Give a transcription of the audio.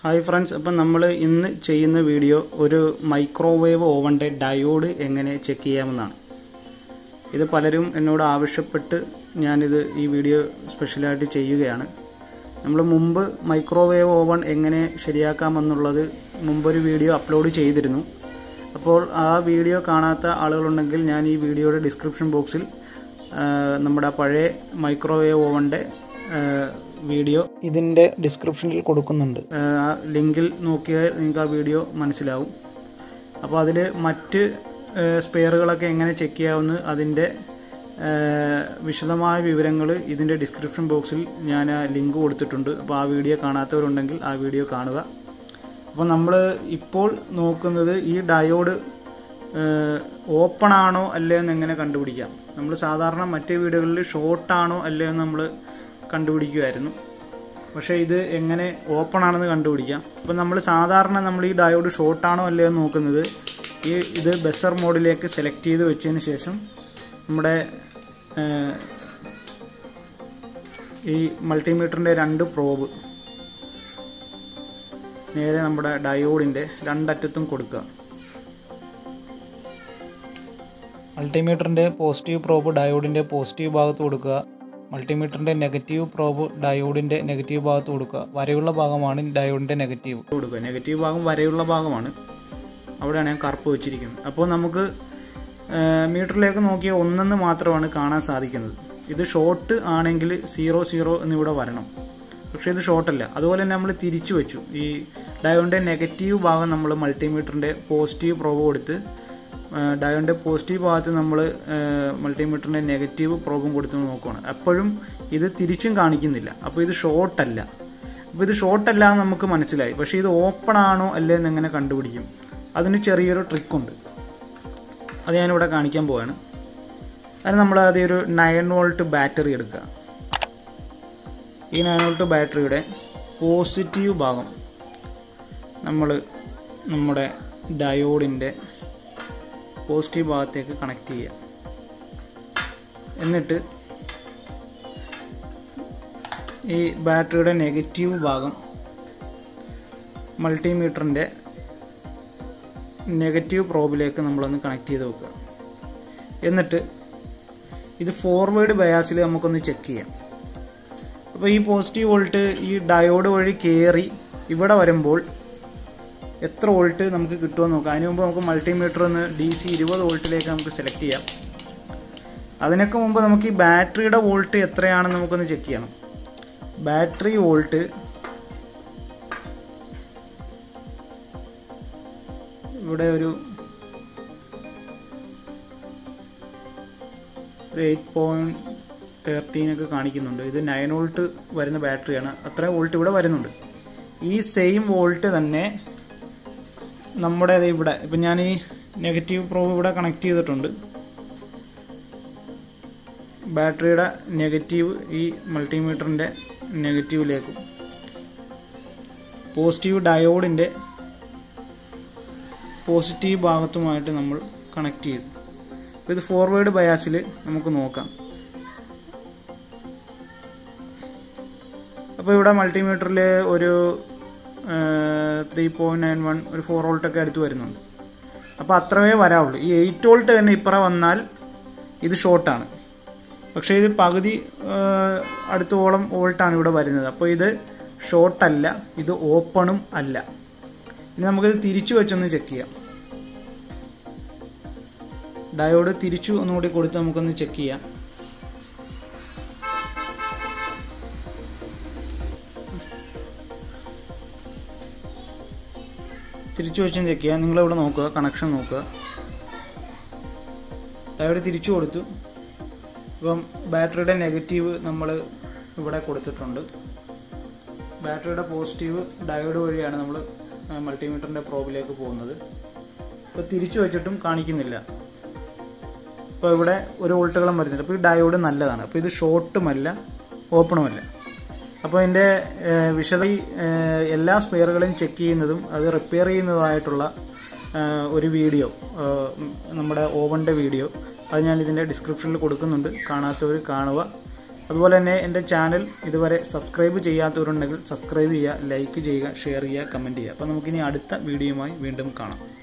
Hi friends, അപ്പം നമ്മൾ ഇന്ന് ചെയ്യുന്ന വീഡിയോ ഒരു മൈക്രോവേവ് ഓവൻ്റെ ഡയോഡ് എങ്ങനെ ചെക്ക് ചെയ്യാമെന്നാണ്. ഇത് പലരും എന്നോട് ആവശ്യപ്പെട്ട് ഈ വീഡിയോ സ്പെഷ്യലായിട്ട് ചെയ്യുകയാണ്. നമ്മൾ മുമ്പ് മൈക്രോവേവ് ഓവൻ എങ്ങനെ ശരിയാക്കാമെന്നുള്ളത് മുമ്പൊരു വീഡിയോ അപ്ലോഡ് ചെയ്തിരുന്നു. അപ്പോൾ ആ വീഡിയോ കാണാത്ത ആളുകളുണ്ടെങ്കിൽ ഞാൻ ഈ വീഡിയോയുടെ ഡിസ്ക്രിപ്ഷൻ ബോക്സിൽ നമ്മുടെ പഴയ മൈക്രോവേവ് ഓവൻ്റെ വീഡിയോ ഇതിൻ്റെ ഡിസ്ക്രിപ്ഷനിൽ കൊടുക്കുന്നുണ്ട്. ആ ലിങ്കിൽ നോക്കിയാൽ നിങ്ങൾക്ക് ആ വീഡിയോ മനസ്സിലാവും. അപ്പോൾ അതിൽ മറ്റ് സ്പെയറുകളൊക്കെ എങ്ങനെ ചെക്ക് ചെയ്യാമെന്ന് അതിൻ്റെ വിശദമായ വിവരങ്ങൾ ഇതിൻ്റെ ഡിസ്ക്രിപ്ഷൻ ബോക്സിൽ ഞാൻ ആ ലിങ്ക് കൊടുത്തിട്ടുണ്ട്. അപ്പോൾ ആ വീഡിയോ കാണാത്തവരുണ്ടെങ്കിൽ ആ വീഡിയോ കാണുക. അപ്പോൾ നമ്മൾ ഇപ്പോൾ നോക്കുന്നത് ഈ ഡയോഡ് ഓപ്പൺ ആണോ അല്ലയോ എന്ന് എങ്ങനെ കണ്ടുപിടിക്കാം. നമ്മൾ സാധാരണ മറ്റേ വീഡിയോകളിൽ ഷോർട്ടാണോ അല്ലയോ എന്ന് നമ്മൾ കണ്ടുപിടിക്കുമായിരുന്നു. പക്ഷേ ഇത് എങ്ങനെ ഓപ്പൺ ആണെന്ന് കണ്ടുപിടിക്കാം. അപ്പം നമ്മൾ ഈ ഡയോഡ് ഷോർട്ടാണോ അല്ലയോ എന്ന് നോക്കുന്നത് ഇത് ബസർ മോഡിലേക്ക് സെലക്ട് ചെയ്ത് വെച്ചതിന് ശേഷം നമ്മുടെ ഈ മൾട്ടിമീറ്ററിൻ്റെ 2 പ്രോബ് നേരെ നമ്മുടെ ഡയോഡിൻ്റെ രണ്ടറ്റത്തും കൊടുക്കുക. മൾട്ടിമീറ്ററിൻ്റെ പോസിറ്റീവ് പ്രോബ് ഡയോഡിൻ്റെ പോസിറ്റീവ് ഭാഗത്ത് കൊടുക്കുക. മൾട്ടിമീറ്ററിൻ്റെ നെഗറ്റീവ് പ്രോബ് ഡയോഡിൻ്റെ നെഗറ്റീവ് ഭാഗത്ത് കൊടുക്കുക. വരയുള്ള ഭാഗമാണ് ഡയോഡിൻ്റെ നെഗറ്റീവ് കൊടുക്കുക. നെഗറ്റീവ് ഭാഗം വരയുള്ള ഭാഗമാണ്, അവിടെയാണ് ഞാൻ കറുപ്പ് വെച്ചിരിക്കുന്നത്. അപ്പോൾ നമുക്ക് മീറ്ററിലേക്ക് നോക്കിയാൽ 1 മാത്രമാണ് കാണാൻ സാധിക്കുന്നത്. ഇത് ഷോർട്ട് ആണെങ്കിൽ 00 എന്നിവിടെ വരണം. പക്ഷേ ഇത് ഷോർട്ടല്ല. അതുപോലെ തന്നെ നമ്മൾ തിരിച്ചു വെച്ചു. ഈ ഡയോഡിൻ്റെ നെഗറ്റീവ് ഭാഗം നമ്മൾ മൾട്ടിമീറ്ററിൻ്റെ പോസിറ്റീവ് പ്രോബ് കൊടുത്ത് ഡയോഡിൻ്റെ പോസിറ്റീവ് ഭാഗത്ത് നമ്മൾ മൾട്ടിമീറ്ററിൻ്റെ നെഗറ്റീവ് പ്രോബും കൊടുത്ത് നോക്കുകയാണ്. അപ്പോഴും ഇത് തിരിച്ചും കാണിക്കുന്നില്ല. അപ്പോൾ ഇത് ഷോർട്ടല്ല. അപ്പോൾ ഇത് ഷോർട്ടല്ല എന്ന് നമുക്ക് മനസ്സിലായി. പക്ഷേ ഇത് ഓപ്പൺ ആണോ അല്ലേ എന്ന് എങ്ങനെ കണ്ടുപിടിക്കും? അതിന് ചെറിയൊരു ട്രിക്കുണ്ട്. അത് ഞാനിവിടെ കാണിക്കാൻ പോവാണ്. അതിന് നമ്മൾ ആദ്യം ഒരു 9 വോൾട്ട് ബാറ്ററി എടുക്കുക. ഈ 9 വോൾട്ട് ബാറ്ററിയുടെ പോസിറ്റീവ് ഭാഗം നമ്മൾ നമ്മുടെ ഡയോഡിൻ്റെ പോസിറ്റീവ് ഭാഗത്തേക്ക് കണക്ട് ചെയ്യുക. എന്നിട്ട് ഈ ബാറ്ററിയുടെ നെഗറ്റീവ് ഭാഗം മൾട്ടിമീറ്ററിൻ്റെ നെഗറ്റീവ് പ്രോബിലേക്ക് നമ്മളൊന്ന് കണക്ട് ചെയ്ത് വെക്കുക. എന്നിട്ട് ഇത് ഫോർവേഡ് ബയാസിൽ നമുക്കൊന്ന് ചെക്ക് ചെയ്യാം. അപ്പോൾ ഈ പോസിറ്റീവ് വോൾട്ട് ഈ ഡയോഡ് വഴി കയറി ഇവിടെ വരുമ്പോൾ എത്ര വോൾട്ട് നമുക്ക് കിട്ടുമെന്ന് നോക്കാം. അതിന് മുമ്പ് നമുക്ക് മൾട്ടിമീറ്റർ ഒന്ന് DC 20 വോൾട്ടിലേക്ക് നമുക്ക് സെലക്ട് ചെയ്യാം. അതിനൊക്കെ മുമ്പ് നമുക്ക് ഈ ബാറ്ററിയുടെ വോൾട്ട് എത്രയാണെന്ന് നമുക്കൊന്ന് ചെക്ക് ചെയ്യണം. ബാറ്ററി വോൾട്ട് ഇവിടെ ഒരു 8.13 ഒക്കെ കാണിക്കുന്നുണ്ട്. ഇത് 9 വോൾട്ട് വരുന്ന ബാറ്ററിയാണ്. അത്രയും വോൾട്ട് ഇവിടെ വരുന്നുണ്ട്. ഈ സെയിം വോൾട്ട് തന്നെ നമ്മുടെ ഇവിടെ ഇപ്പം ഞാൻ ഈ നെഗറ്റീവ് പ്രോബ് ഇവിടെ കണക്ട് ചെയ്തിട്ടുണ്ട്. ബാറ്ററിയുടെ നെഗറ്റീവ് ഈ മൾട്ടിമീറ്ററിൻ്റെ നെഗറ്റീവിലേക്കും പോസിറ്റീവ് ഡയോഡിൻ്റെ പോസിറ്റീവ് ഭാഗത്തുമായിട്ട് നമ്മൾ കണക്ട് ചെയ്തു. അപ്പോൾ ഇത് ഫോർവേഡ് ബയാസിൽ നമുക്ക് നോക്കാം. അപ്പോൾ ഇവിടെ മൾട്ടിമീറ്ററിൽ ഒരു 3.91 ഒരു 4 വോൾട്ടൊക്കെ അടുത്ത് വരുന്നുണ്ട്. അപ്പോൾ അത്രവേ വരാവുള്ളൂ. ഈ 8 വോൾട്ട് തന്നെ ഇപ്പുറം വന്നാൽ ഇത് ഷോർട്ടാണ്. പക്ഷേ ഇത് പകുതി അടുത്തോളം വോൾട്ടാണ് ഇവിടെ വരുന്നത്. അപ്പോൾ ഇത് ഷോർട്ടല്ല, ഇത് ഓപ്പണും അല്ല. ഇനി നമുക്കിത് തിരിച്ചു വെച്ചൊന്ന് ചെക്ക് ചെയ്യാം. ഡയോഡ് തിരിച്ചു ഒന്നുകൂടി കൊടുത്ത് നമുക്കൊന്ന് ചെക്ക് ചെയ്യാം. തിരിച്ചു വെച്ചും ചെക്ക് ചെയ്യാം. നിങ്ങളിവിടെ നോക്കുക, കണക്ഷൻ നോക്കുക. ഡയോഡ് തിരിച്ചു കൊടുത്തു. ഇപ്പം ബാറ്ററിയുടെ നെഗറ്റീവ് നമ്മൾ ഇവിടെ കൊടുത്തിട്ടുണ്ട്. ബാറ്ററിയുടെ പോസിറ്റീവ് ഡയോഡ് വഴിയാണ് നമ്മൾ മൾട്ടിമീറ്ററിൻ്റെ പ്രോബിലേക്ക് പോകുന്നത്. ഇപ്പോൾ തിരിച്ചു വെച്ചിട്ടും കാണിക്കുന്നില്ല. ഇപ്പോൾ ഇവിടെ ഒരു വോൾട്ടുകളും വരുന്നില്ല. അപ്പോൾ ഈ ഡയോഡ് നല്ലതാണ്. അപ്പോൾ ഇത് ഷോർട്ടുമല്ല ഓപ്പണുമല്ല. അപ്പോൾ ഇതിൻ്റെ എല്ലാ സ്പെയറുകളും ചെക്ക് ചെയ്യുന്നതും അത് റിപ്പയർ ചെയ്യുന്നതുമായിട്ടുള്ള ഒരു വീഡിയോ, നമ്മുടെ ഓവൻ്റെ വീഡിയോ, അത് ഞാൻ ഇതിൻ്റെ ഡിസ്ക്രിപ്ഷനിൽ കൊടുക്കുന്നുണ്ട്. കാണാത്തവർ കാണുക. അതുപോലെ തന്നെ എൻ്റെ ചാനൽ ഇതുവരെ സബ്സ്ക്രൈബ് ചെയ്യാത്തവരുണ്ടെങ്കിൽ സബ്സ്ക്രൈബ് ചെയ്യുക, ലൈക്ക് ചെയ്യുക, ഷെയർ ചെയ്യുക, കമൻറ്റ് ചെയ്യുക. അപ്പോൾ നമുക്കിനി അടുത്ത വീഡിയോയുമായി വീണ്ടും കാണാം.